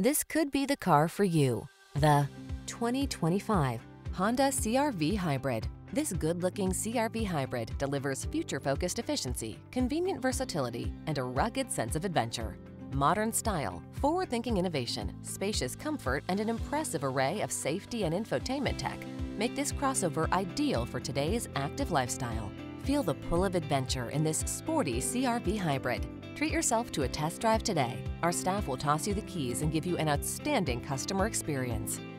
This could be the car for you. The 2025 Honda CR-V Hybrid. This good-looking CR-V Hybrid delivers future-focused efficiency, convenient versatility, and a rugged sense of adventure. Modern style, forward-thinking innovation, spacious comfort, and an impressive array of safety and infotainment tech make this crossover ideal for today's active lifestyle. Feel the pull of adventure in this sporty CR-V Hybrid. Treat yourself to a test drive today. Our staff will toss you the keys and give you an outstanding customer experience.